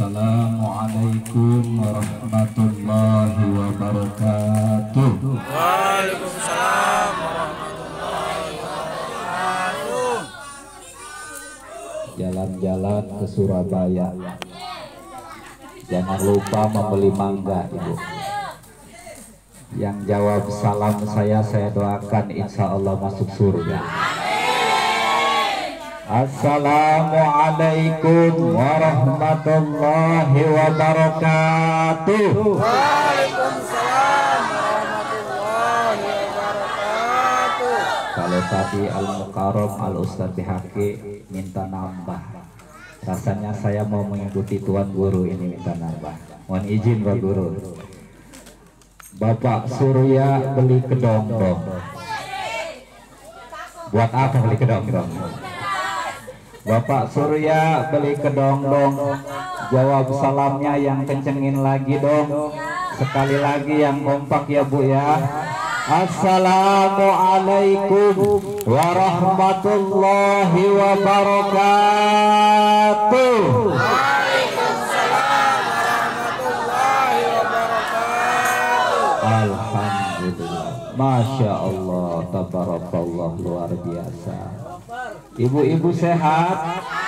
Assalamualaikum warahmatullahi wabarakatuh. Waalaikumsalam warahmatullahi wabarakatuh. Jalan-jalan ke Surabaya, jangan lupa membeli mangga, Ibu. Yang jawab salam saya doakan insya Allah masuk surga. Assalamualaikum warahmatullahi wabarakatuh. Waalaikumsalam warahmatullahi wabarakatuh. Kalau tadi Al-Mukarram Al-Ustadz Bihaki minta nambah, rasanya saya mau mengikuti Tuan Guru ini minta nambah. Mohon izin Pak Guru. Bapak Surya beli kedong-dong. Buat apa beli kedong-dong? Bapak Surya beli kedong-dong. Jawab salamnya yang kencengin lagi dong. Sekali lagi yang kompak ya Bu ya. Assalamualaikum warahmatullahi wabarakatuh. Waalaikumsalam warahmatullahi wabarakatuh. Alhamdulillah, Masya Allah, tabarakallah, luar biasa. Ibu-ibu sehat?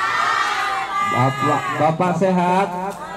Bapak sehat?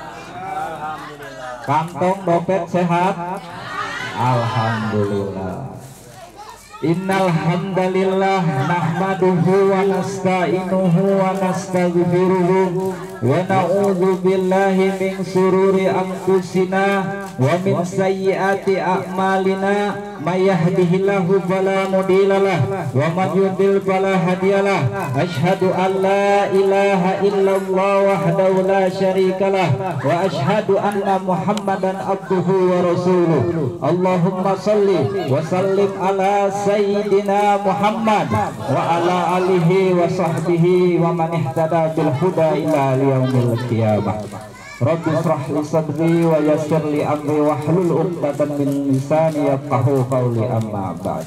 Kantong dompet sehat? Alhamdulillah. Innal hamdalillah nahmaduhu wa nasta'inuhu wa nastaghfiruhu wa na'udzu billahi min sururi anfusina wa min sayyiati a'malina may yahdihillahu fala mudhillalah wa man yudlil fala hadiyalah. Asyhadu an la ilaha illallah wahdahu la syarikalah wa asyhadu anna Muhammadan abduhu wa rasuluh. Allahumma shalli wa sallim ala Sayyidina Muhammad wa ala alihi wa sahbihi wa man ihtada bil huda ila yaumil qiyamah. Rabbi shrah li sadri wa yassir li amri wa hlul 'uqdatam min lisani yafqahu qawli, amma ba'd.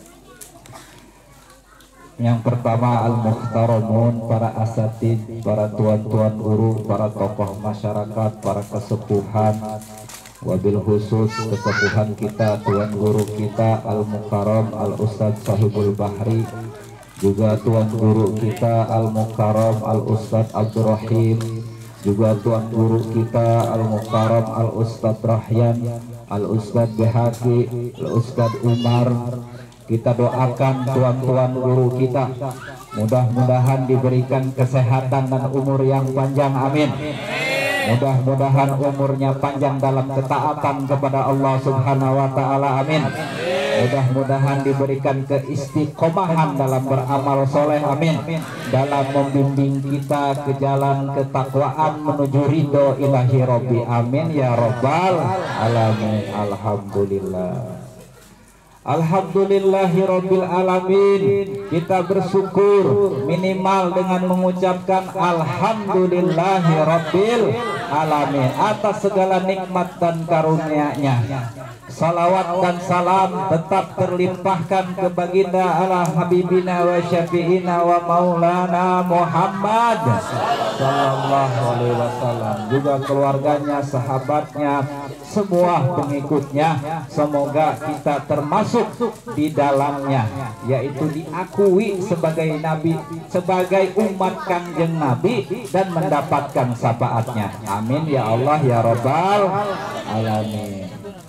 Yang pertama, al-muhtaramun, para asatid, para tuan-tuan guru, para tokoh masyarakat, para kesepuhan, wabil khusus kesepuhan kita, tuan guru kita Al-Mukarram Al-Ustadz Sahibul Bahri, juga tuan guru kita Al-Mukarram Al-Ustadz Abdurrahim, juga tuan guru kita Al-Mukarram Al-Ustadz Rahyan, Al-Ustadz Bihaki, Al-Ustadz Umar. Kita doakan tuan-tuan guru kita, mudah-mudahan diberikan kesehatan dan umur yang panjang, amin. Mudah-mudahan umurnya panjang dalam ketaatan kepada Allah Subhanahu wa Ta'ala, amin. Mudah-mudahan diberikan keistiqomahan dalam beramal soleh, amin. Dalam membimbing kita ke jalan ketakwaan menuju ridho ilahi Rabbi, amin ya Rabbal alamin. Alhamdulillah. Alhamdulillahi Rabbil Alamin. Kita bersyukur minimal dengan mengucapkan Alhamdulillahi Rabbil Alamin atas segala nikmat dan karunia-Nya. Salawat dan salam tetap terlimpahkan ke baginda ala habibina wa syafi'ina wa maulana Muhammad sallallahu alaihi wasallam, juga keluarganya, sahabatnya, semua pengikutnya. Semoga kita termasuk di dalamnya, yaitu diakui sebagai nabi, sebagai umat Kanjeng Nabi, dan mendapatkan syafaatnya, amin ya Allah ya Rabbal alamin.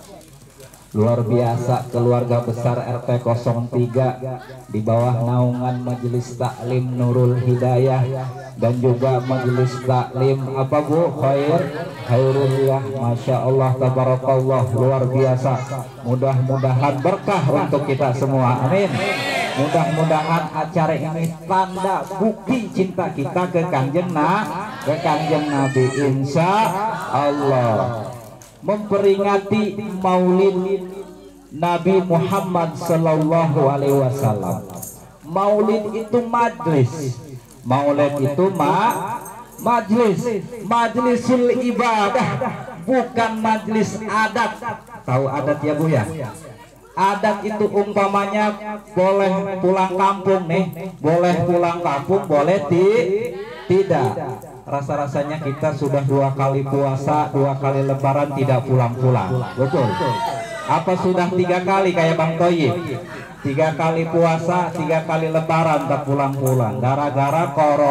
Luar biasa, keluarga besar RT 03 di bawah naungan Majelis Taklim Nurul Hidayah dan juga Majelis Taklim apa Bu? Khairullah. Masya Allah, tabarakallah, luar biasa. Mudah-mudahan berkah untuk kita semua, amin. Mudah-mudahan acara ini tanda bukti cinta kita ke Kanjeng Nabi, insya Allah. Memperingati Maulid Nabi Muhammad sallallahu alaihi wasallam. Maulid itu majlis. Maulid itu majlis. Majlisul ibadah, bukan majlis adat. Tahu adat ya Bu ya? Adat itu umpamanya boleh pulang kampung nih, boleh pulang kampung, boleh tidak. rasa-rasanya kita sudah 2 kali puasa, 2 kali lebaran tidak pulang-pulang. Betul. Apa sudah 3 kali kayak Bang Toyib? 3 kali puasa, 3 kali lebaran tak pulang-pulang gara-gara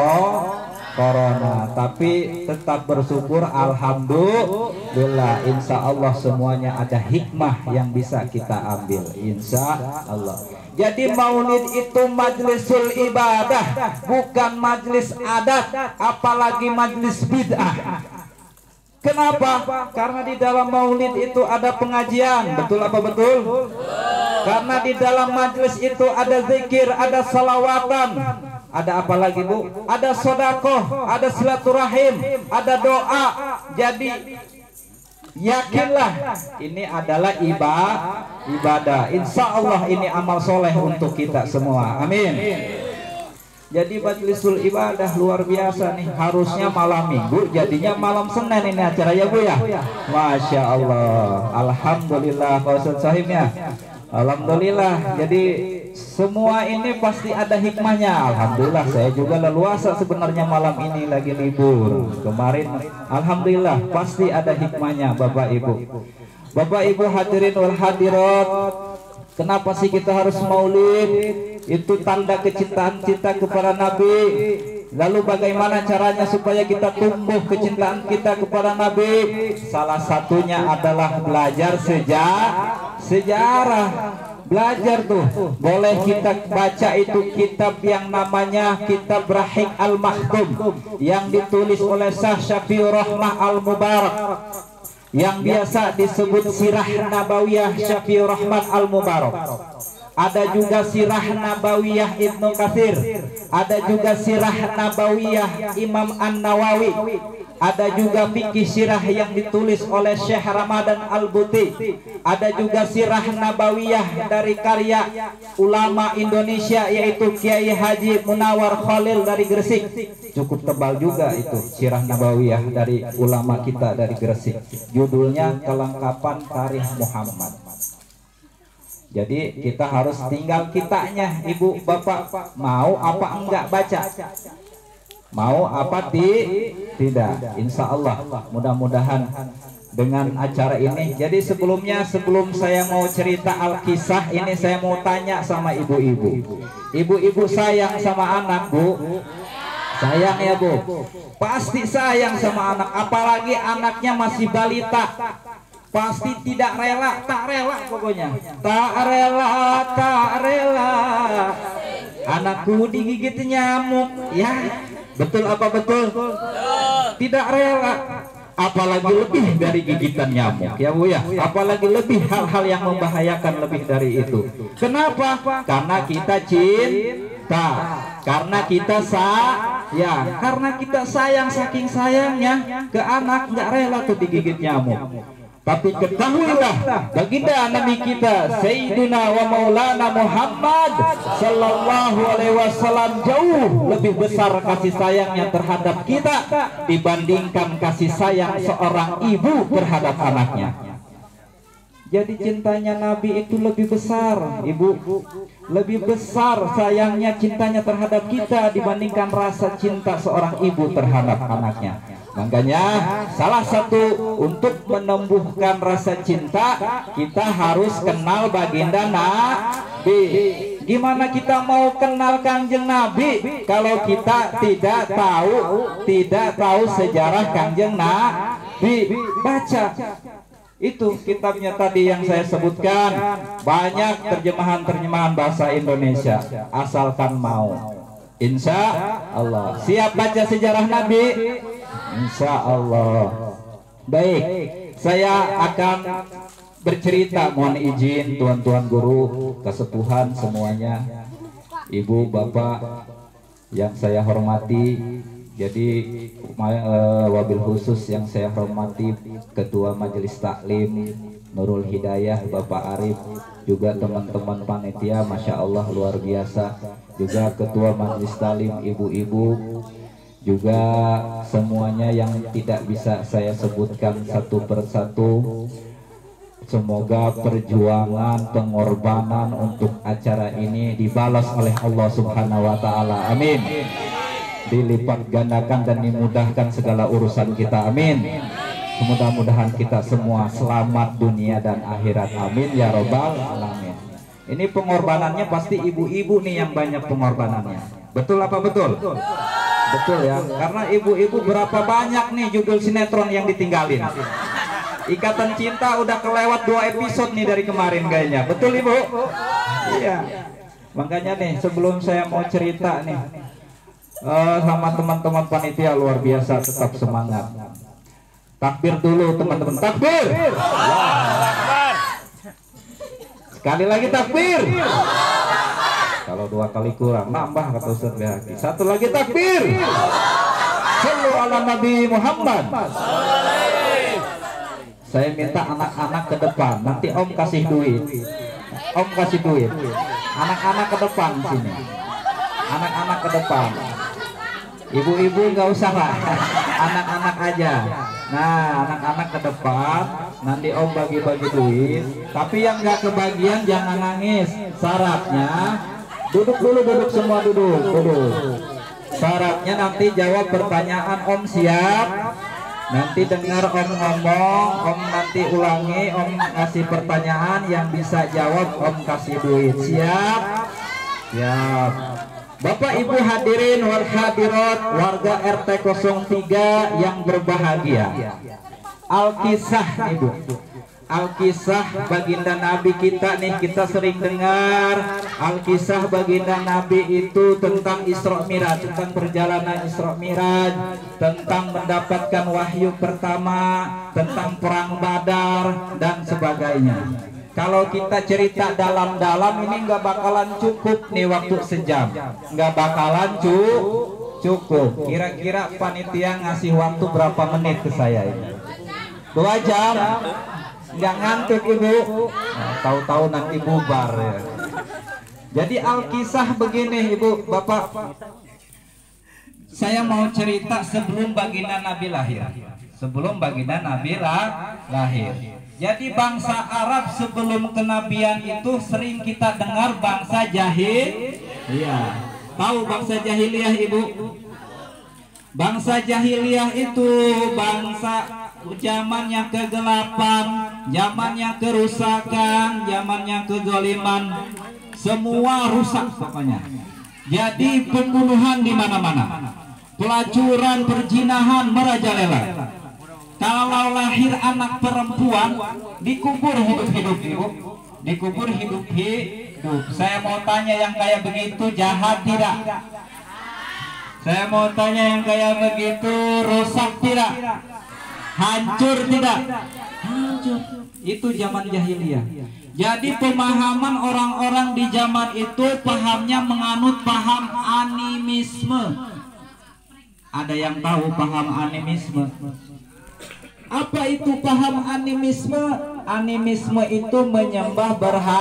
corona. Tapi tetap bersyukur, alhamdulillah. Insya Allah semuanya ada hikmah yang bisa kita ambil, insya Allah. Jadi maulid itu majlisul ibadah, bukan majlis adat, apalagi majlis bid'ah. Kenapa? Karena di dalam maulid itu ada pengajian. Betul apa betul? Karena di dalam majlis itu ada zikir, ada salawatan. Ada apa lagi Bu? Ada sodakoh, ada silaturahim, ada doa. Jadi yakinlah ini adalah ibadah. Insya Allah ini amal soleh untuk kita semua. Amin. Jadi majlisul ibadah luar biasa nih. Harusnya malam minggu, jadinya malam Senin ini acara ya Bu ya. Masya Allah. Alhamdulillah Pak Ustadz Sahim ya. Alhamdulillah. Jadi semua ini pasti ada hikmahnya. Alhamdulillah saya juga leluasa sebenarnya malam ini lagi libur. Kemarin alhamdulillah pasti ada hikmahnya Bapak Ibu. Bapak Ibu hadirin wal hadirat. Kenapa sih kita harus maulid? Itu tanda kecintaan kita kepada Nabi. Lalu bagaimana caranya supaya kita tumbuh kecintaan kita kepada Nabi? Salah satunya adalah belajar sejarah. Belajar tuh. Boleh kita baca itu kitab yang namanya Kitab Rahik Al-Maktum yang ditulis oleh Syekh Syafiur Rahmah Al-Mubarak, yang biasa disebut Sirah Nabawiyah Syafiur Rahman Al-Mubarak. Ada juga Sirah Nabawiyah Ibnu Katsir, ada juga Sirah Nabawiyah Imam An-Nawawi, ada juga fikih sirah yang ditulis oleh Syekh Ramadan Al-Buti, ada juga Sirah Nabawiyah dari karya ulama Indonesia yaitu Kiai Haji Munawar Khalil dari Gresik. Cukup tebal juga itu Sirah Nabawiyah dari ulama kita dari Gresik. Judulnya Kelengkapan Tarikh Muhammad. Jadi kita harus tinggal kitanya, Ibu Bapak mau apa enggak baca, mau apa tidak. Insya Allah mudah-mudahan dengan acara ini. Jadi sebelum saya mau cerita Alkisah ini, saya mau tanya sama ibu-ibu. Ibu-ibu sayang sama anak Bu? Sayang ya Bu? Pasti sayang sama anak, apalagi anaknya masih balita. Pasti tidak rela, tak rela pokoknya. Tak rela anakku digigit nyamuk. Ya, betul apa betul? Tidak rela. Apalagi lebih dari gigitan nyamuk ya Bu ya. Apalagi lebih hal-hal yang membahayakan lebih dari itu. Kenapa? Karena kita cinta. Karena kita karena kita sayang, saking sayangnya ke anak nggak rela tuh digigit nyamuk. Tapi ketahuilah baginda Nabi kita Sayyidina wa Maulana Muhammad Sallallahu Alaihi Wasallam jauh lebih besar kasih sayangnya terhadap kita dibandingkan kasih sayang seorang ibu terhadap anaknya. Jadi cintanya Nabi itu lebih besar, Ibu. Lebih besar sayangnya, cintanya terhadap kita dibandingkan rasa cinta seorang ibu terhadap anaknya. Makanya salah satu untuk menumbuhkan rasa cinta, kita harus kenal baginda Nabi. Gimana kita mau kenal Kanjeng Nabi kalau kita tidak tahu sejarah Kanjeng Nabi? Baca itu kitabnya tadi yang saya sebutkan, banyak terjemahan bahasa Indonesia, asalkan mau. Insya Allah. Siap baca sejarah Nabi? Insya Allah. Baik, saya akan bercerita, mohon izin tuan-tuan guru, kesepuhan semuanya, ibu bapak yang saya hormati. Jadi wabil khusus yang saya hormati Ketua Majelis Taklim Nurul Hidayah Bapak Arif, juga teman-teman panitia, Masya Allah luar biasa, juga Ketua Majelis Taklim ibu-ibu, juga semuanya yang tidak bisa saya sebutkan satu persatu. Semoga perjuangan, pengorbanan untuk acara ini dibalas oleh Allah Subhanahu wa Ta'ala. Amin. dilipat gandakan dan dimudahkan segala urusan kita, amin. Mudah-mudahan kita semua selamat dunia dan akhirat, amin ya robbal alamin. Ini pengorbanannya pasti ibu-ibu nih yang banyak pengorbanannya, betul apa betul? Betul ya, karena ibu-ibu berapa banyak nih judul sinetron yang ditinggalin. Ikatan Cinta udah kelewat 2 episode nih dari kemarin kayaknya, betul ibu? Iya. Makanya nih sebelum saya mau cerita nih sama teman-teman panitia, luar biasa, tetap semangat. Takbir dulu teman-teman, takbir. Sekali lagi takbir. Kalau 2 kali kurang nambah kata Ustaz Behaki. 1 lagi takbir. Shallu ala Nabi Muhammad. Saya minta anak-anak ke depan, nanti Om kasih duit. Om kasih duit. Anak-anak ke depan sini. Anak-anak ke depan. Ibu-ibu nggak usah lah, anak-anak aja. Nah, anak-anak ke depan, nanti Om bagi-bagi duit. Tapi yang nggak kebagian jangan nangis. Syaratnya duduk dulu, duduk semua, duduk. Syaratnya nanti jawab pertanyaan, Om siap. Nanti dengar Om ngomong, Om nanti ulangi, Om kasih pertanyaan, yang bisa jawab Om kasih duit. Siap? Siap. Bapak Ibu hadirin wal hadirat warga RT 03 yang berbahagia. Alkisah Ibu. Alkisah baginda Nabi kita nih, kita sering dengar Alkisah baginda Nabi itu tentang Isra Miraj, tentang perjalanan Isra Miraj, tentang mendapatkan wahyu pertama, tentang perang Badar dan sebagainya. Kalau kita cerita dalam-dalam ini nggak bakalan cukup nih waktu sejam, nggak bakalan cukup. Kira-kira panitia ngasih waktu berapa menit ke saya ini? 2 jam. Nggak ngantuk Ibu. Nah, tahu-tahu nanti bubar ya. Jadi Alkisah begini Ibu Bapak, saya mau cerita sebelum baginda Nabi lahir. Sebelum baginda Nabi lahir. Jadi bangsa Arab sebelum kenabian itu sering kita dengar bangsa jahil. Iya. Tahu bangsa jahiliyah Ibu? Bangsa jahiliyah itu bangsa zamannya kegelapan, zamannya kerusakan, zamannya kezaliman, semua rusak pokoknya. Jadi pembunuhan di mana-mana, pelacuran, perzinahan merajalela. Kalau lahir anak perempuan dikubur hidup-hidup, Ibu. Dikubur hidup-hidup. Saya mau tanya, yang kayak begitu jahat tidak? Saya mau tanya, yang kayak begitu rusak tidak? Hancur tidak? Hancur. Itu zaman jahiliyah. Jadi pemahaman orang-orang di zaman itu pahamnya menganut paham animisme. Ada yang tahu paham animisme? Apa itu paham animisme? Animisme itu menyembah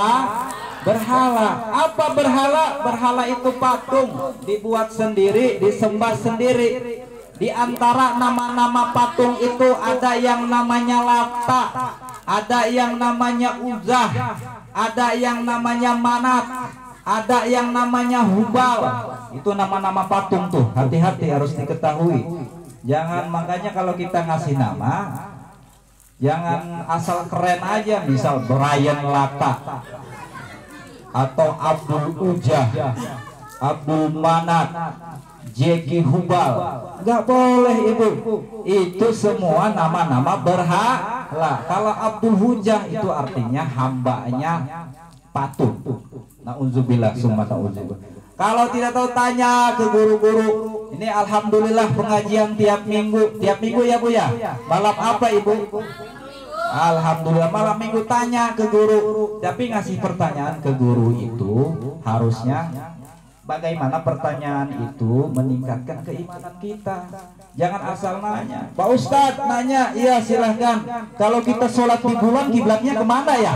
berhala. Apa berhala? Berhala itu patung, dibuat sendiri, disembah sendiri. Di antara nama-nama patung itu ada yang namanya Lata, ada yang namanya Uzah, ada yang namanya Manat, ada yang namanya Hubal. Itu nama-nama patung tuh, hati-hati harus diketahui. Jangan, makanya kalau kita ngasih nama jangan asal keren aja, misal Brian Lata atau Abdul Ujah, Abdul Manat, Jeki Hubal. Nggak boleh Ibu, itu semua nama-nama berhala. Kalau Abdul Hujah itu artinya hambanya patung. Na'udzubillah summa na'udzubillah. Kalau tidak tahu tanya ke guru-guru. Ini alhamdulillah pengajian tiap minggu ya Bu ya. Malam apa Ibu? Alhamdulillah malam minggu tanya ke guru. Tapi ngasih pertanyaan ke guru itu harusnya bagaimana pertanyaan itu meningkatkan keimanan kita. Jangan asal nanya. Pak Ustadz nanya, iya silahkan. Kalau kita sholat di bulan kiblatnya kemana ya?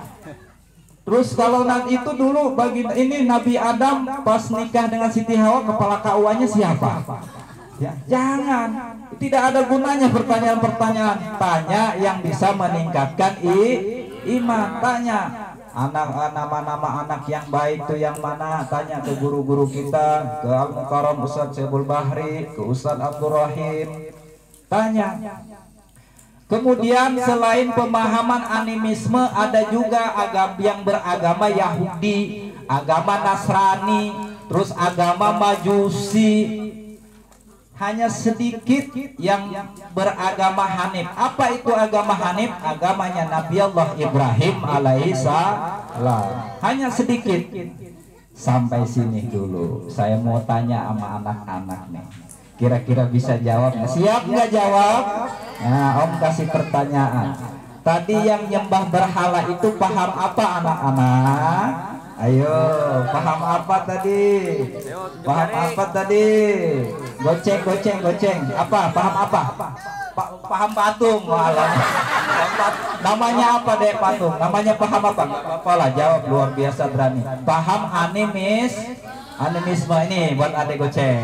Terus kalau nanti itu dulu bagi ini Nabi Adam pas nikah dengan Siti Hawa, kepala KUA-nya siapa? Ya, jangan. Tidak ada gunanya pertanyaan-pertanyaan. Tanya yang bisa meningkatkan iman. Tanya nama-nama anak yang baik itu yang mana? Tanya ke guru-guru kita, ke Al-Mukarram Ustadz Syebul Bahri, ke Ustadz Abdul Rahim. Tanya. Kemudian selain pemahaman animisme, ada juga agama yang beragama Yahudi, agama Nasrani, terus agama Majusi. Hanya sedikit yang beragama Hanif. Apa itu agama Hanif? Agamanya Nabi Allah Ibrahim alaihissalam. Hanya sedikit. Sampai sini dulu. Saya mau tanya sama anak-anak nih. Kira-kira bisa jawab? Siap nggak jawab? Nah, Om kasih pertanyaan. Tadi yang nyembah berhala itu paham apa anak-anak? Ayo, paham apa tadi? Paham apa tadi? Goceng, goceng, goceng. Apa? Paham apa? Paham patung. Walah. Namanya apa deh patung? Namanya paham apa? Apalah, jawab luar biasa berani. Paham animisme ini buat adik goceng.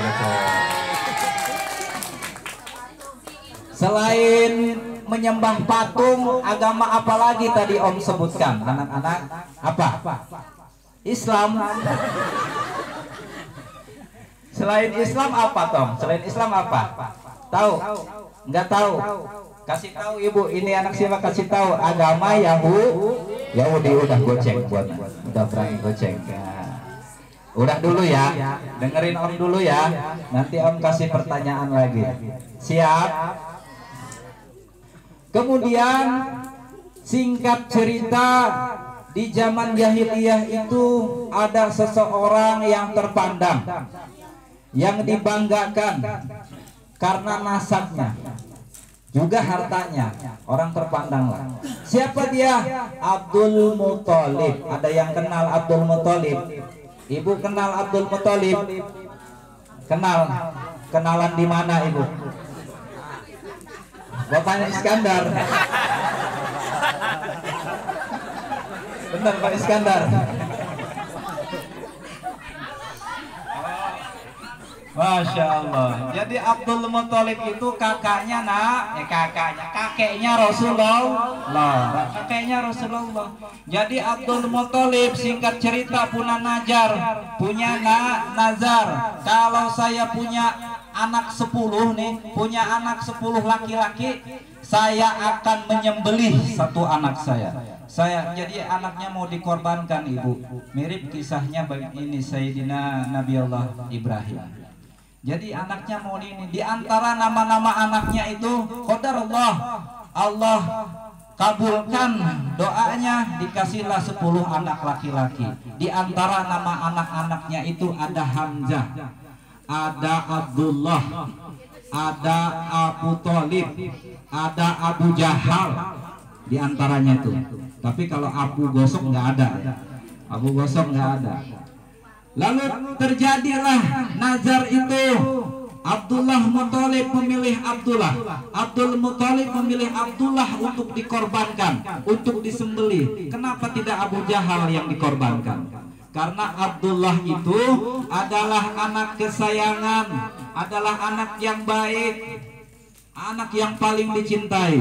Selain menyembah patung, agama apa lagi tadi Om sebutkan anak-anak? Apa? Islam. Selain Islam apa Tom? Selain Islam apa? Tahu? Enggak tahu? Kasih tahu Ibu, ini anak siapa kasih tahu agama Yahudi. Udah goceng buat, udah berani goceng. Udah dulu ya, dengerin Om dulu ya. Nanti Om kasih pertanyaan lagi. Siap? Kemudian singkat cerita, di zaman jahiliyah itu ada seseorang yang terpandang, yang dibanggakan karena nasabnya, juga hartanya. Orang terpandang lah. Siapa dia? Abdul Muthalib. Ada yang kenal Abdul Muthalib? Ibu kenal Abdul Muthalib? Kenal? Kenalan di mana Ibu? Bapaknya Iskandar. Benar Pak Iskandar. Masya Allah. Jadi Abdul Muthalib itu kakaknya kakeknya Rasulullah. Kakeknya Rasulullah. Jadi Abdul Muthalib singkat cerita punya nazar. Kalau saya punya anak 10 nih, punya anak 10 laki-laki, saya akan menyembelih satu anak saya. Jadi anaknya mau dikorbankan Ibu. Mirip kisahnya ini Sayyidina Nabi Allah Ibrahim. Jadi anaknya mau ini, di antara nama-nama anaknya itu qadarullah, Allah kabulkan doanya, dikasihlah 10 anak laki-laki. Di antara nama anak-anaknya itu ada Hamzah, ada Abdullah, ada Abu Thalib, ada Abu Jahal, di antaranya itu. Tapi kalau Abu Gosok nggak ada, Abu Gosok nggak ada. Lalu terjadilah nazar itu. Abdullah Muthalib memilih Abdullah, Abdul Muthalib memilih Abdullah untuk dikorbankan, untuk disembelih. Kenapa tidak Abu Jahal yang dikorbankan? Karena Abdullah itu adalah anak kesayangan, adalah anak yang baik, anak yang paling dicintai.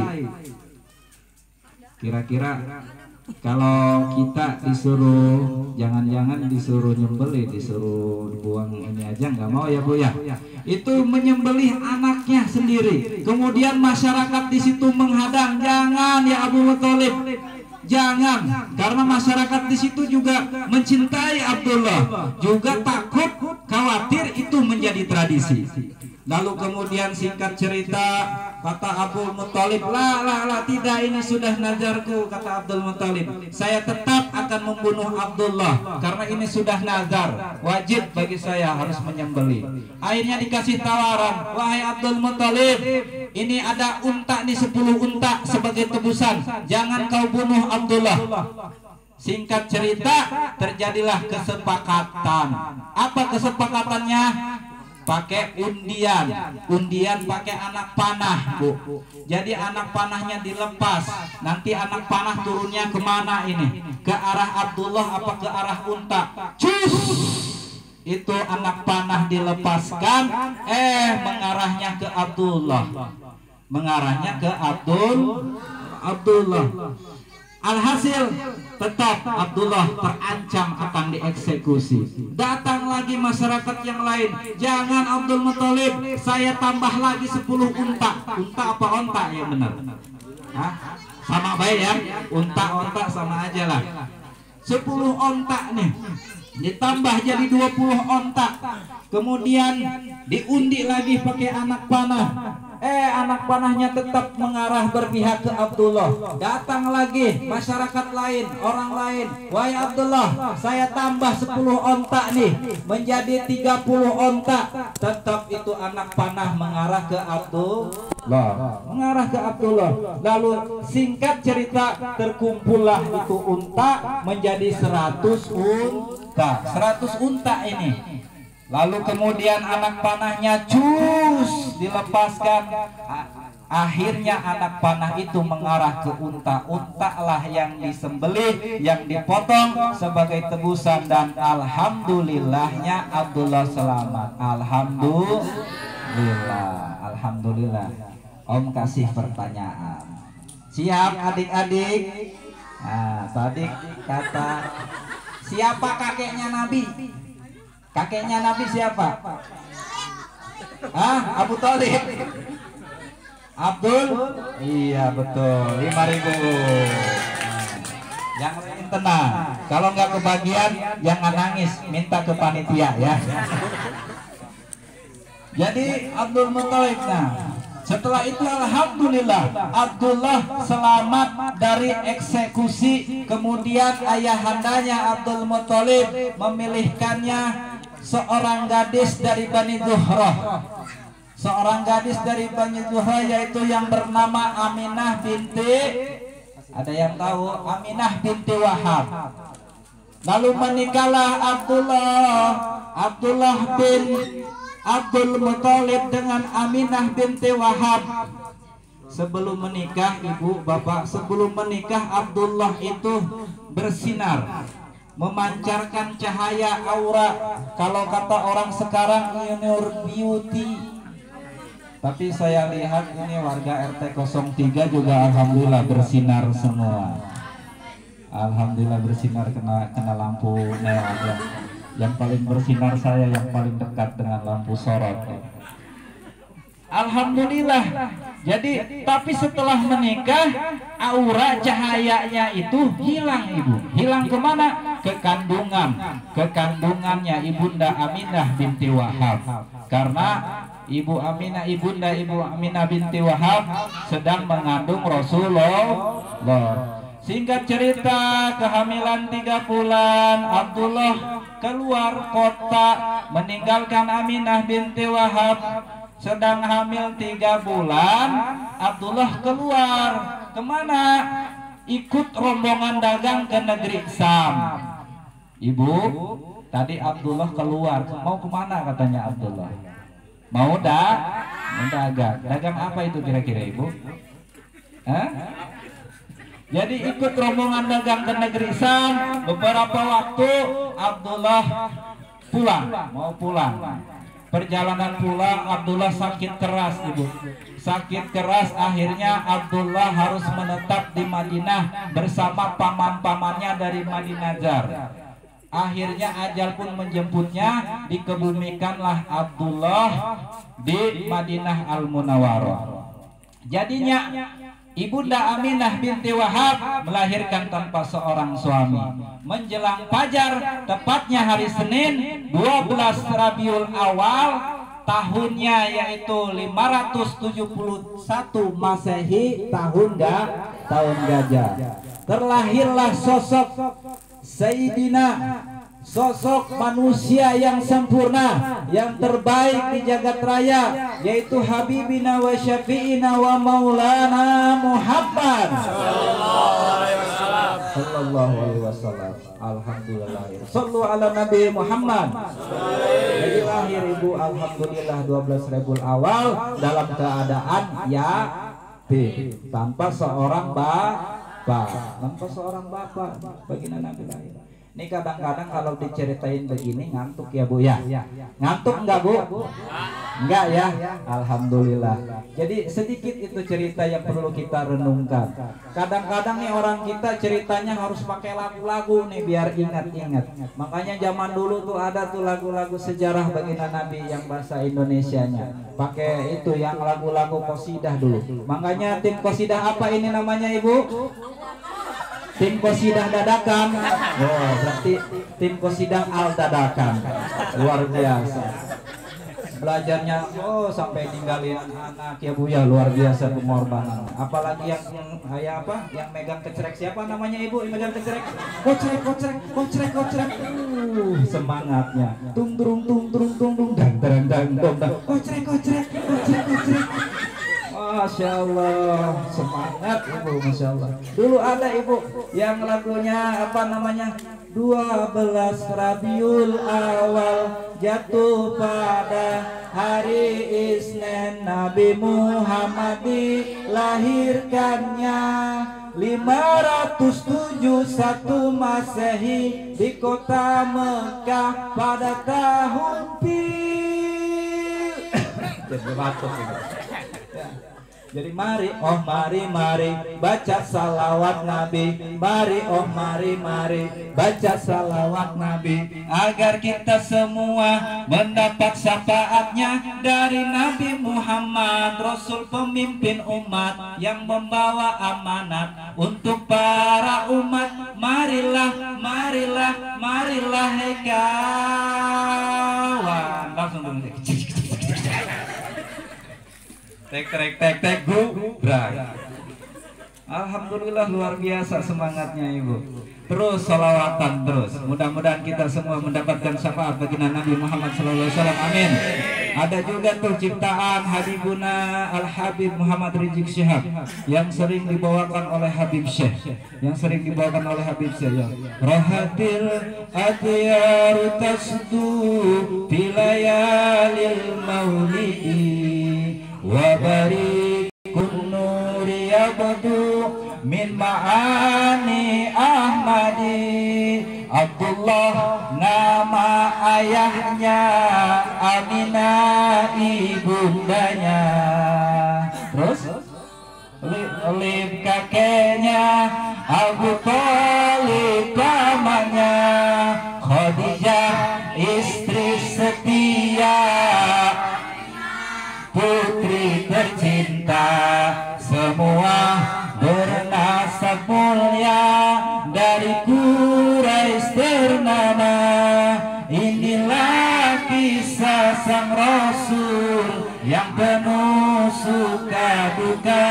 Kira-kira kalau kita disuruh, jangan-jangan disuruh nyembelih, disuruh buang ini aja nggak mau ya Bu ya. Itu menyembelih anaknya sendiri. Kemudian masyarakat di situ menghadang, jangan ya Abu Muthalib, jangan, karena masyarakat di situ juga mencintai Abdullah, juga takut, khawatir itu menjadi tradisi. Lalu kemudian singkat cerita, kata Abdul Muthalib, lah tidak, ini sudah nazarku, kata Abdul Muthalib, saya tetap akan membunuh Abdullah karena ini sudah nazar, wajib bagi saya harus menyembelih. Akhirnya dikasih tawaran, wahai Abdul Muthalib, ini ada unta nih, 10 unta sebagai tebusan, jangan kau bunuh Abdullah. Singkat cerita, terjadilah kesepakatan. Apa kesepakatannya? Pakai undian pakai anak panah Bu. Jadi anak panahnya dilepas, nanti anak panah turunnya kemana ini? Ke arah Abdullah apa ke arah unta? Cus! Itu anak panah dilepaskan, mengarahnya ke Abdullah, mengarahnya ke Abdullah. Alhasil tetap Abdullah terancam akan dieksekusi. Datang lagi masyarakat yang lain, jangan Abdul Muthalib, saya tambah lagi 10 unta. Unta apa onta ya benar? Hah? Sama baik ya, unta-onta sama aja lah. 10 onta nih ditambah jadi 20 onta. Kemudian diundi lagi pakai anak panah. Anak panahnya tetap mengarah berpihak ke Abdullah. Datang lagi masyarakat lain, orang lain. Wahai Abdullah, saya tambah 10 onta nih menjadi 30 onta. Tetap itu anak panah mengarah ke Abdullah. Mengarah ke Abdullah. Lalu singkat cerita terkumpullah itu unta menjadi 100 unta. 100 unta ini. Lalu kemudian anak panahnya cus dilepaskan. Akhirnya anak panah itu mengarah ke unta. Unta lah yang disembelih, yang dipotong sebagai tebusan, dan alhamdulillahnya Abdullah selamat. Alhamdulillah, alhamdulillah. Om kasih pertanyaan. Siap adik-adik? Nah, tadi kata siapa kakeknya Nabi? Kakeknya Nabi siapa? Abu Thalib. Abdul? Iya betul. 5.000. Yang lain tenang. Kalau nggak kebagian, jangan nangis. Minta ke panitia ya. Jadi Abdul Muthalib. Nah, setelah itu alhamdulillah Abdullah selamat dari eksekusi. Kemudian ayahandanya Abdul Muthalib memilihkannya seorang gadis dari Bani Zuhrah. Seorang gadis dari Bani Zuhrah yaitu yang bernama Aminah binti, ada yang tahu? Aminah binti Wahab. Lalu menikahlah Abdullah bin Abdul Muthalib dengan Aminah binti Wahab. Sebelum menikah, ibu bapak, sebelum menikah Abdullah itu bersinar, memancarkan cahaya aura. Kalau kata orang sekarang inner beauty. Tapi saya lihat ini warga RT 03 juga alhamdulillah bersinar semua. Alhamdulillah bersinar kena lampu merah. Yang paling bersinar saya yang paling dekat dengan lampu sorot. Alhamdulillah. Jadi tapi setelah menikah aura cahayanya itu hilang ibu. Hilang kemana? Ke kandungan. Ke kandungannya ibunda Aminah binti Wahab. Karena ibunda Aminah binti Wahab sedang mengandung Rasulullah. Singkat cerita, kehamilan 3 bulan Abdullah keluar kota meninggalkan Aminah binti Wahab. Sedang hamil 3 bulan, Abdullah keluar kemana? Ikut rombongan dagang ke negeri Sam. Ibu, tadi Abdullah keluar, mau kemana katanya Abdullah? Mau dagang. Dagang apa itu kira-kira ibu? Jadi ikut rombongan dagang ke negeri Sam. Beberapa waktu Abdullah mau pulang. Perjalanan pulang Abdullah sakit keras ibu. Sakit keras, akhirnya Abdullah harus menetap di Madinah bersama paman-pamannya dari Madinajar. Akhirnya ajal pun menjemputnya, dikebumikanlah Abdullah di Madinah Al-Munawwarah. Jadinya ibunda Aminah binti Wahab melahirkan tanpa seorang suami. Menjelang fajar, tepatnya hari Senin 12 Rabiul Awal, tahunnya yaitu 571 Masehi, tahun gajah. Terlahirlah sosok Sayyidina, sosok manusia yang sempurna, yang terbaik di jagat raya, yaitu Habibina wa Syafi'ina wa Maulana Muhammad sallallahu alaihi wasallam. Alhamdulillah. Sallu ala Nabi Muhammad. Jadi lahir ibu alhamdulillah 12 Rabiul Awal dalam keadaan tanpa seorang bapak. Baginda Nabi lahir. Ini kadang-kadang kalau diceritain begini ngantuk ya Bu ya. Ngantuk enggak Bu? Enggak ya. Alhamdulillah. Jadi sedikit itu cerita yang perlu kita renungkan. Kadang-kadang nih orang kita ceritanya harus pakai lagu-lagu nih biar ingat-ingat. Makanya zaman dulu tuh ada tuh lagu-lagu sejarah baginda Nabi yang bahasa Indonesianya. Pakai itu yang lagu-lagu qasidah dulu. Makanya tim qasidah apa ini namanya Ibu? Tim qasidah dadakan. Oh, berarti tim qasidah al dadakan. Luar biasa. Belajarnya sampai ninggalin anak ya Bu ya, luar biasa pengorbanan. Apalagi yang kayak apa? Yang megang kecrek siapa namanya Ibu? Yang megang kecrek? Kocrek. Semangatnya. Tung turung dang kocrek. Masya Allah, semangat Ibu, Masya Allah. Dulu ada Ibu yang lagunya apa namanya? 12 Rabiul Awal jatuh pada hari Isnin, Nabi Muhammad dilahirkannya 571 Masehi di kota Mekah pada tahun pil. Jadi batuk ini. Jadi mari baca salawat Nabi. Mari baca salawat Nabi, agar kita semua mendapat syafaatnya dari Nabi Muhammad, Rasul pemimpin umat yang membawa amanat untuk para umat. Marilah hei kawan. Langsung dulu. Tek gubrak. Alhamdulillah luar biasa semangatnya Ibu. Terus salawatan terus. Mudah-mudahan kita semua mendapatkan syafaat baginda Nabi Muhammad SAW. Amin. Ada juga tuh ciptaan Habibuna Al-Habib Muhammad Rizik Syihab yang sering dibawakan oleh Habib Syekh. Ya. Rohatil adyaru tasdu bilayalil maulidi wa barikun nuri yabdu min ma'ani Ahmadi. Abdullah nama ayahnya, Aminah ibundanya, terus Lib kakeknya, Abu Thalib pamannya, Khadijah istri setia, putri tercinta, semua bernasab mulia dari Quraisy ternama. Inilah kisah sang Rasul yang penuh suka duka.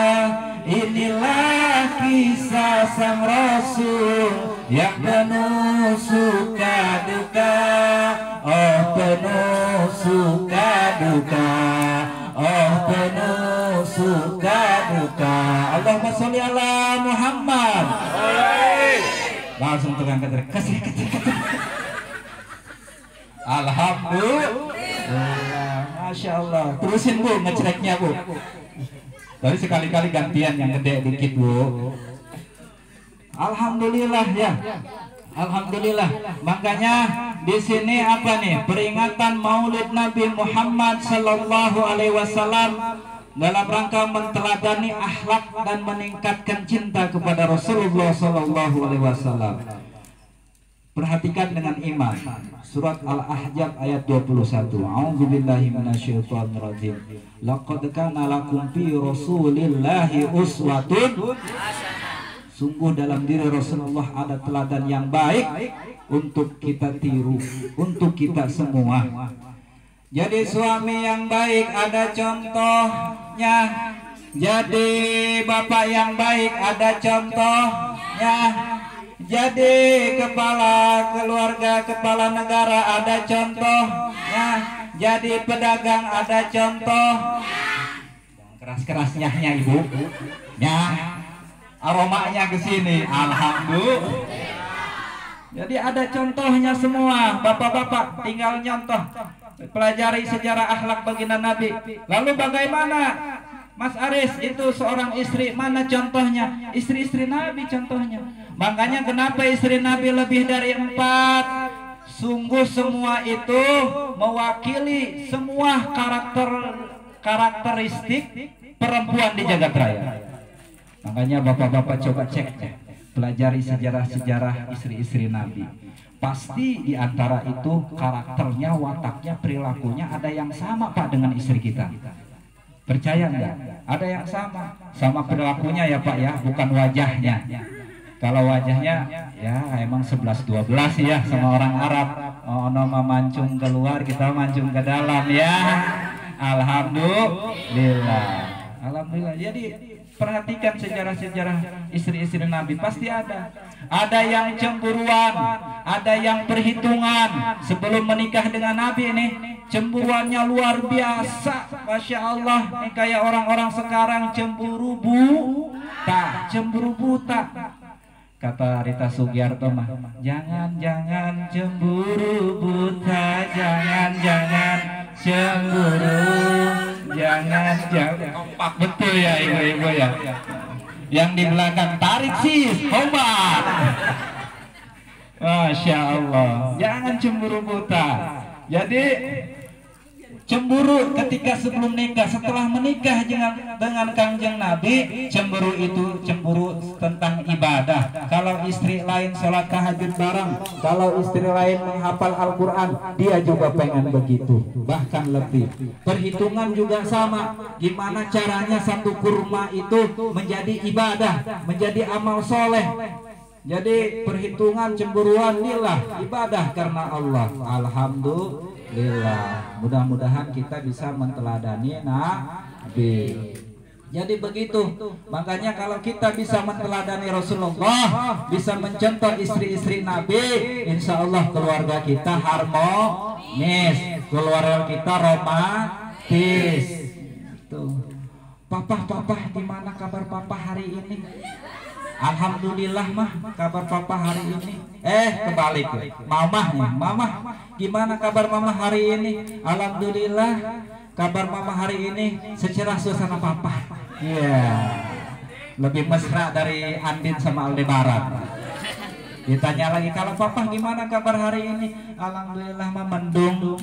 Inilah kisah sang Rasul yang penuh suka duka. Oh penuh suka duka, oh penuh suka duka. Allahumma sholli ala Muhammad. Langsung tegang kasih. Alhamdulillah, Masya Allah. Terusin Bu ngecreknya Bu. Tapi sekali-kali gantian yang gede dikit Bu. Alhamdulillah ya. Alhamdulillah. Makanya di sini apa nih? Peringatan Maulid Nabi Muhammad Sallallahu Alaihi Wasallam dalam rangka menteladani akhlak dan meningkatkan cinta kepada Rasulullah Sallallahu Alaihi Wasallam. Perhatikan dengan iman. Surat Al-Ahzab ayat 21. A'udzubillahi minasyaitonirrajim. Laqad kana lakum fi Rasulillahi uswatun. Sungguh dalam diri Rasulullah ada teladan yang baik untuk kita tiru, untuk kita semua. Jadi suami yang baik ada contohnya. Jadi bapak yang baik ada contohnya. Jadi kepala keluarga, kepala negara ada contohnya. Jadi pedagang ada contoh. Keras-kerasnya Ibu. Ya. Aromanya ke sini. Alhamdulillah. Jadi ada contohnya semua. Bapak-bapak tinggal nyontoh. Pelajari sejarah akhlak baginda Nabi. Lalu bagaimana Mas Aris itu seorang istri, mana contohnya? Istri-istri Nabi contohnya. Makanya kenapa istri Nabi lebih dari 4? Sungguh semua itu mewakili semua karakteristik perempuan di jagat raya. Makanya bapak-bapak coba cek, pelajari sejarah-sejarah istri-istri Nabi. Pasti di antara itu karakternya, wataknya, perilakunya ada yang sama Pak dengan istri kita. Percaya enggak? Ada yang sama perilakunya ya Pak ya, bukan wajahnya. Kalau wajahnya ya emang 11-12 ya sama orang Arab. Oh, nama mancung keluar, kita mancung ke dalam ya. Alhamdulillah. Alhamdulillah. Jadi perhatikan sejarah-sejarah istri-istri Nabi, pasti ada. Ada yang cemburuan, ada yang perhitungan sebelum menikah dengan Nabi ini. Cemburuannya luar biasa, Masya Allah. Ini kayak orang-orang sekarang cemburu buta, Kata Rita Sugiarto mah, jangan cemburu buta, jangan cemburu, jangan. Kompak betul ya ibu-ibu ya. Yang di belakang tarik sis, obat. Masya Allah, jangan cemburu buta. Jadi cemburu ketika sebelum nikah, setelah menikah dengan Kangjeng Nabi, cemburu itu cemburu tentang ibadah. Kalau istri lain sholat tahajud bareng, kalau istri lain menghafal Al-Quran, dia juga pengen begitu, bahkan lebih. Perhitungan juga sama, gimana caranya satu kurma itu menjadi ibadah, menjadi amal soleh. Jadi perhitungan cemburuan lillah, ibadah karena Allah. Alhamdulillah. Mudah-mudahan kita bisa menteladani Nabi. Jadi begitu. Makanya kalau kita bisa menteladani Rasulullah, bisa mencontoh istri-istri Nabi, insya Allah keluarga kita harmonis, keluarga kita romantis. Tuh. Papa, gimana kabar Papa hari ini? Alhamdulillah mah, kabar Papa hari ini. Kebalik. Mama, gimana kabar Mama hari ini? Alhamdulillah, kabar Mama hari ini secerah suasana Papa. Iya. Lebih mesra dari Andin sama Aldebaran. Ditanya lagi, kalau Papa gimana kabar hari ini? Alhamdulillah mah mendung.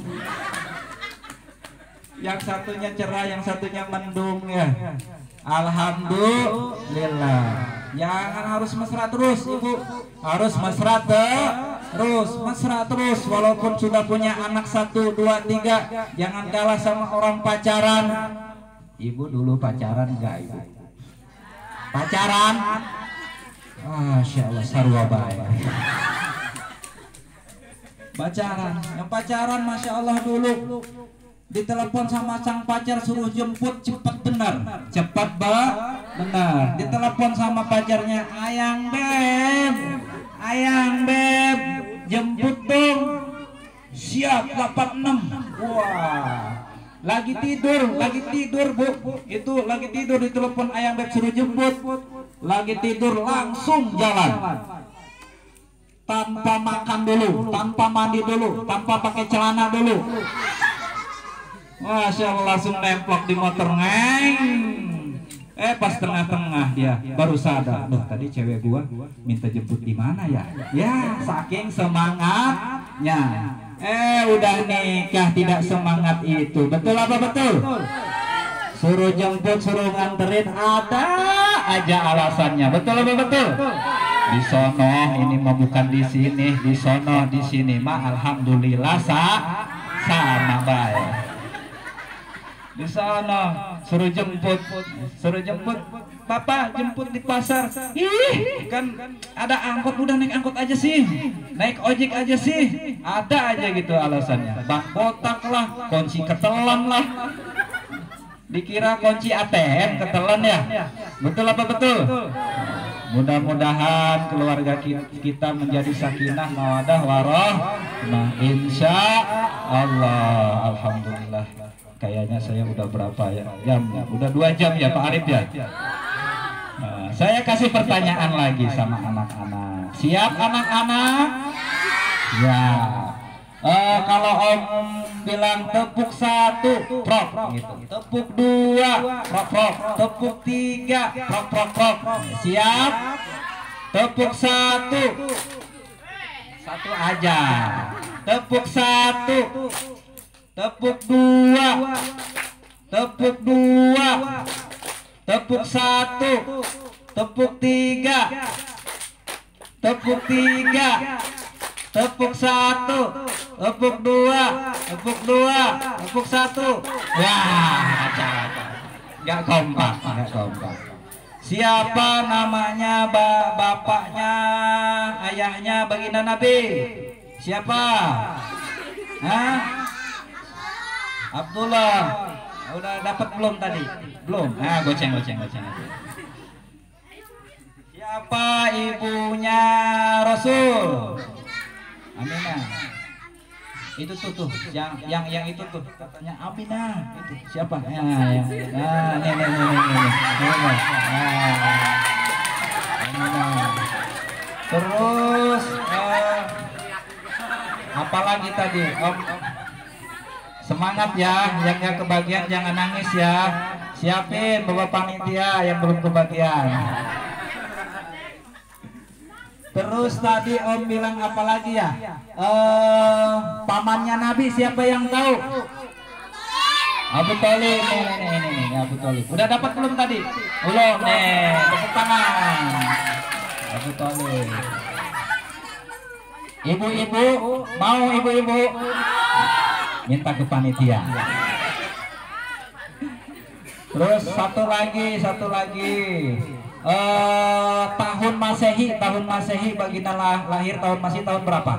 Yang satunya cerah, yang satunya mendung ya. Alhamdulillah. Jangan harus mesra terus Ibu, harus mesra terus walaupun sudah punya anak 1, 2, 3. Jangan kalah sama orang pacaran. Ibu dulu pacaran enggak Ibu? Pacaran? Masya Allah, sarwa baik. Yang pacaran Masya Allah dulu ditelepon sama sang pacar suruh jemput cepat benar. Ditelepon sama pacarnya, ayang beb, jemput dong. Siap 86. Wah, lagi tidur Bu. Itu lagi tidur, ditelepon ayang beb suruh jemput. Lagi tidur langsung jalan. Tanpa makan dulu, tanpa mandi dulu, tanpa pakai celana dulu. Masya Allah, langsung nemplok di motor ngeng. Pas tengah-tengah dia baru sadar, loh tadi cewek gua minta jemput di mana ya? Ya saking semangatnya. Udah nikah tidak semangat itu. Betul apa betul? Suruh jemput, suruh nganterin, ada aja alasannya. Betul apa betul? Di sono ini mah bukan di sini, di sono di sini mah alhamdulillah sama baik. Di sana suruh jemput, Papa jemput di pasar. Ih, kan ada angkot, udah naik angkot aja sih, naik ojek aja sih, ada aja gitu alasannya. Bang kotak lah, kunci ketelan lah, dikira kunci ATM ketelan ya. Betul apa betul? Mudah-mudahan keluarga kita menjadi sakinah mawadah warahmah, insya Allah. Alhamdulillah. Kayaknya saya udah berapa ya jam? Udah 2 jam ya Pak Arif ya. Nah, saya kasih pertanyaan lagi sama anak-anak. Siap anak-anak? Ya. Kalau Om bilang tepuk 1, prok gitu. Tepuk 2, prok prok. Tepuk 3, prok prok prok. Siap? Tepuk 1. Satu aja. Tepuk 1. Tepuk 2. Tepuk 2. Tepuk 1. Tepuk 3. Tepuk 3. Tepuk 1. Tepuk 2. Tepuk 2. Tepuk 1. Wah, nggak kompak, nggak kompak. Siapa namanya bapaknya, ayahnya baginda Nabi? Siapa? Hah? Abdullah. Udah dapat belum tadi? Belum. Ah, goceng. Siapa ibunya Rasul? Aminah. Itu tuh yang itu tuh katanya Aminah. Itu siapa? Ya. Aminah. Terus apalagi tadi? Semangat ya, yang gak kebagian jangan nangis ya. Siapin bapak panitia yang belum kebagian. Terus tadi Om bilang apa lagi ya? Pamannya Nabi siapa yang tahu? Abu Thalib. Nih Abu Thalib. Udah dapat belum tadi? Belum nih. Tepuk tangan. Abu Thalib. Ibu-ibu, mau ibu-ibu? Minta ke panitia. Terus satu lagi. Tahun Masehi baginda lahir tahun Masehi tahun berapa?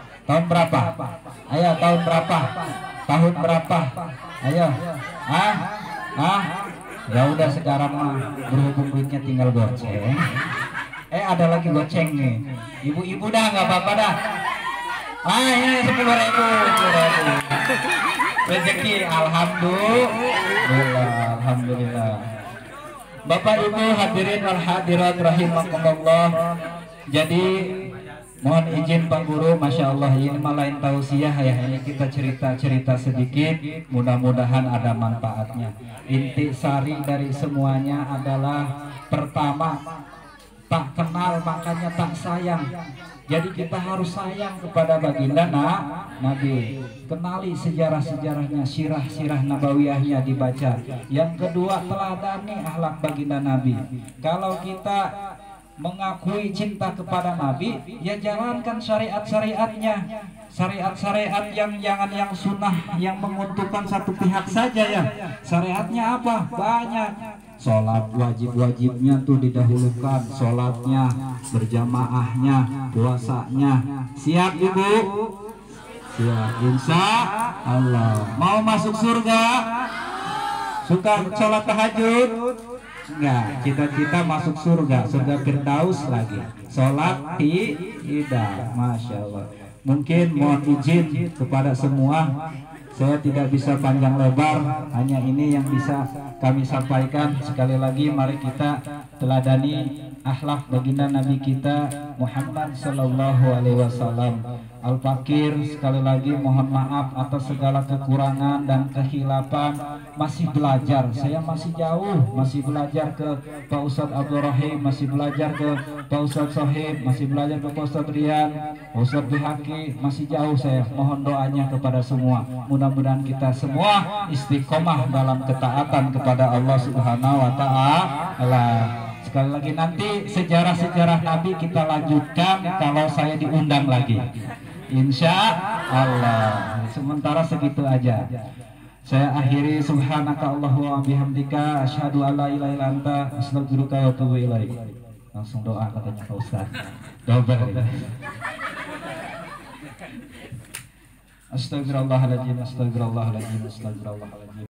Ayo tahun berapa? Ayo. Ya udah sekarang mah berhubung duitnya tinggal goceng. Ada lagi goceng nih. Ibu-ibu dah nggak apa-apa dah. Ini 10.000 rezeki, alhamdulillah. Bapak Ibu hadirin wal hadirat rahimakumullah. Jadi mohon izin Pak Guru, Masya Allah ini malain tausiah ya. Ini kita cerita sedikit, mudah-mudahan ada manfaatnya. Inti sari dari semuanya adalah pertama, tak kenal makanya tak sayang. Jadi kita harus sayang kepada baginda Nabi. Kenali sejarah-sejarahnya, sirah-sirah nabawiyahnya dibaca. Yang kedua, teladani akhlak baginda Nabi. Kalau kita mengakui cinta kepada Nabi, ya jalankan syariat-syariatnya. Syariat-syariat yang jangan yang sunnah, yang menguntungkan satu pihak saja ya. Syariatnya apa? Banyak. Sholat wajib-wajibnya tuh didahulukan, sholatnya, berjamaahnya, puasanya. Siap Ibu? Siap, insya Allah. Mau masuk surga? Suka sholat tahajud? Enggak, cita-cita masuk surga Firdaus lagi. Sholat tidak, Masya Allah. Mungkin mohon izin kepada semua, saya tidak bisa panjang lebar, hanya ini yang bisa kami sampaikan. Sekali lagi mari kita teladani akhlak baginda Nabi kita Muhammad Sallallahu Alaihi Wasallam. Al-Fakir sekali lagi mohon maaf atas segala kekurangan dan kehilapan. Masih belajar, saya masih jauh, masih belajar ke Pak Ustadz Abdul Rahim, masih belajar ke Pak Ustadz Sohib, masih belajar ke Pak Ustadz Rian, Pak Ustadz Bihaki, masih jauh saya. Mohon doanya kepada semua, mudah-mudahan kita semua istiqomah dalam ketaatan kepada Allah Subhanahu Wa Ta'ala. Sekali lagi nanti sejarah-sejarah Nabi kita lanjutkan kalau saya diundang lagi, insya Allah. Sementara segitu aja. Saya akhiri, subhanaka Allahumma bihamdika asyhadu an la ilaha illa anta astaghfiruka wa atubu ilaik. Langsung doa katanya Pak Ustaz. Double. Astagfirullahaladzim, astagfirullahaladzim, astagfirullahaladzim.